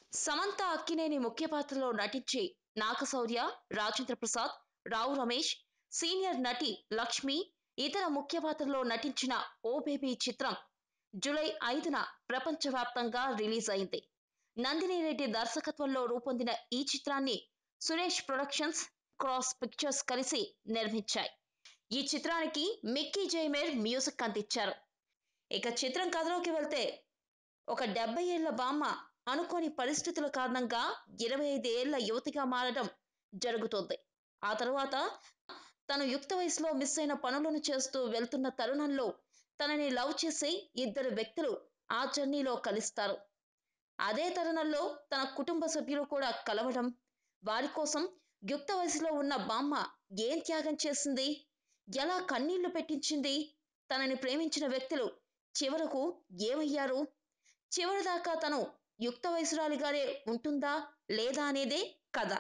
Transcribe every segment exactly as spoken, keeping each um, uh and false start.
సమంత అక్కినేని ముఖ్య పాత్రలో నటించి నాగశౌర్య, రాజేంద్ర ప్రసాద్, రావు రమేష్, సీనియర్ నటి లక్ష్మి ఇతర ముఖ్య పాత్రలో నటించిన ఓ బేబీ చిత్రం జూలై ఐదున ప్రపంచవ్యాప్తంగా రిలీజ్ అయింది. నందిని రెడ్డి దర్శకత్వంలో రూపొందిన ఈ చిత్రాన్ని సురేష్ ప్రొడక్షన్స్, క్రాస్ పిక్చర్స్ కలిసి నిర్మించాయి. ఈ చిత్రానికి మిక్కీ జైమేర్ మ్యూజిక్ అందించారు. ఇక చిత్రం కథలోకి వెళ్తే ఒక డెబ్బై ఏళ్ల బామ్మ అనుకోని పరిస్థితుల కారణంగా ఇరవై ఐదు ఏళ్ల యువతిగా మారడం జరుగుతుంది. ఆ తరువాత తను యుక్త వయసులో మిస్ అయిన పనులను చేస్తూ వెళ్తున్న తరుణంలో తనని లవ్ చేసే ఇద్దరు వ్యక్తులు ఆ జర్నీలో కలుస్తారు. అదే తరుణంలో తన కుటుంబ సభ్యులు కూడా కలవడం, వారి కోసం యుక్త వయసులో ఉన్న బామ్మ ఏం త్యాగం చేసింది, ఎలా కన్నీళ్లు పెట్టించింది, తనని ప్రేమించిన వ్యక్తులు చివరకు ఏమయ్యారు, చివరిదాకా తను యుక్త వయసురాలిగానే ఉంటుందా లేదా అనేదే కథ.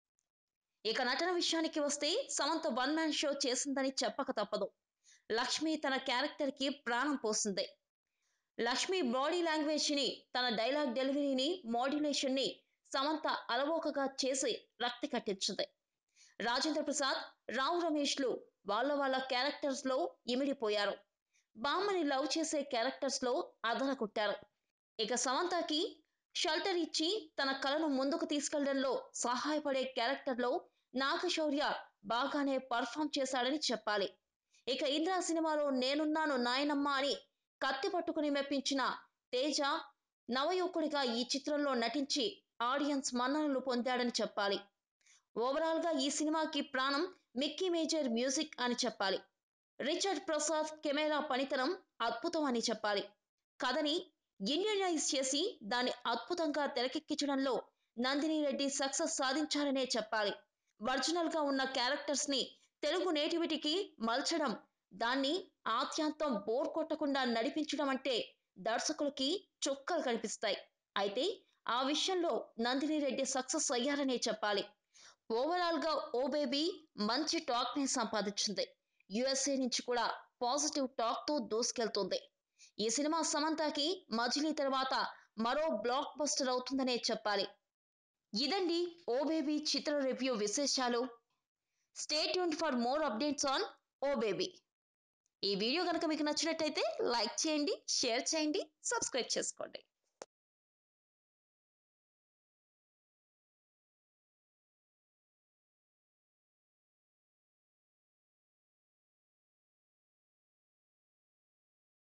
ఇక నటన విషయానికి వస్తే సమంత వన్ మ్యాన్ షో చేసిందని చెప్పక తప్పదు. లక్ష్మి తన క్యారెక్టర్ కి ప్రాణం పోసింది. లక్ష్మి బాడీ లాంగ్వేజ్ ని, తన డైలాగ్ డెలివరీని, మోడ్యులేషన్ ని సమంత అలవోకగా చేసి రక్తి కట్టించింది. రాజేంద్ర ప్రసాద్, రావు రమేష్లు వాళ్ళ వాళ్ళ క్యారెక్టర్స్ లో ఇమిడిపోయారు. బామ్మని లవ్ చేసే క్యారెక్టర్స్ లో అదర కొట్టారు. ఇక సమంతకి షెల్టర్ ఇచ్చి తన కలను ముందుకు తీసుకెళ్లడంలో సహాయపడే క్యారెక్టర్లో నాగశౌర్య బాగానే పర్ఫామ్ చేశాడని చెప్పాలి. ఇక ఇంద్రా సినిమాలో నేనున్నాను నాయనమ్మ అని కత్తి పట్టుకుని మెప్పించిన తేజ నవయువకుడిగా ఈ చిత్రంలో నటించి ఆడియన్స్ మన్ననలు పొందాడని చెప్పాలి. ఓవరాల్ గా ఈ సినిమాకి ప్రాణం మిక్కీ మేజర్ మ్యూజిక్ అని చెప్పాలి. రిచర్డ్ ప్రసాద్ కెమెరా పనితనం అద్భుతం అని చెప్పాలి. కథని ఇండియనైజ్ చేసి దాన్ని అద్భుతంగా తెరకెక్కించడంలో నందిని రెడ్డి సక్సెస్ సాధించారనే చెప్పాలి. ఒరిజినల్ గా ఉన్న క్యారెక్టర్స్ ని తెలుగు నేటివిటీకి మలచడం, దాన్ని ఆద్యాంతం బోర్ కొట్టకుండా నడిపించడం అంటే దర్శకులకి చుక్కలు కనిపిస్తాయి. అయితే ఆ విషయంలో నందిని రెడ్డి సక్సెస్ అయ్యారనే చెప్పాలి. ఓవరాల్ గా ఓ బేబీ మంచి టాక్ ని సంపాదించింది. యుఎస్ఏ నుంచి కూడా పాజిటివ్ టాక్ తో దూసుకెళ్తుంది. ఈ సినిమా సమంతకి మజిలీ తర్వాత మరో బ్లాక్ బస్టర్ అవుతుందనే చెప్పాలి. ఇదండి ఓ బేబీ చిత్ర రివ్యూ విశేషాలు. Stay tuned for more updates on oh baby. ఈ వీడియో కనుక మీకు నచ్చినట్టయితే లైక్ చేయండి, షేర్ చేయండి, సబ్స్క్రైబ్ చేసుకోండి.